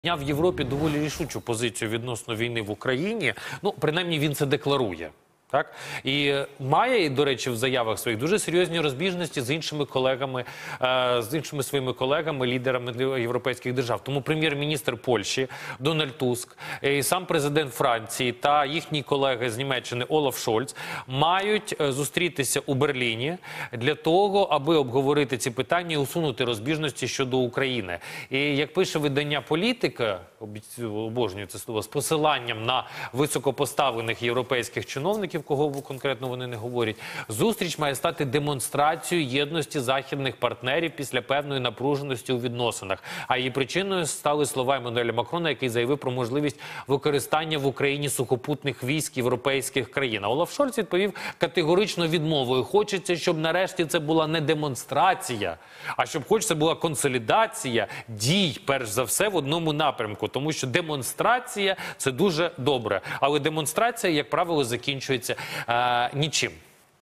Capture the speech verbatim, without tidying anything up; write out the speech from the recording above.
В Європі доволі рішучу позицію відносно війни в Україні. Ну, принаймні, він це декларує. Так? І має, до речі, в заявах своїх дуже серйозні розбіжності з іншими колегами, з іншими своїми колегами, лідерами європейських держав. Тому прем'єр-міністр Польщі Дональд Туск, і сам президент Франції та їхні колеги з Німеччини Олаф Шольц мають зустрітися у Берліні для того, аби обговорити ці питання і усунути розбіжності щодо України. І як пише видання «Політика», обожнюю це слово, з посиланням на високопоставлених європейських чиновників, кого конкретно вони не говорять, зустріч має стати демонстрацією єдності західних партнерів після певної напруженості у відносинах. А її причиною стали слова Еммануеля Макрона, який заявив про можливість використання в Україні сухопутних військ європейських країн. А Олаф Шольц відповів категорично відмовою. Хочеться, щоб нарешті це була не демонстрація, а щоб хоч це була консолідація дій, перш за все, в одному напрямку. Тому що демонстрація – це дуже добре. Але демонстрація, як правило, закінчується е, нічим.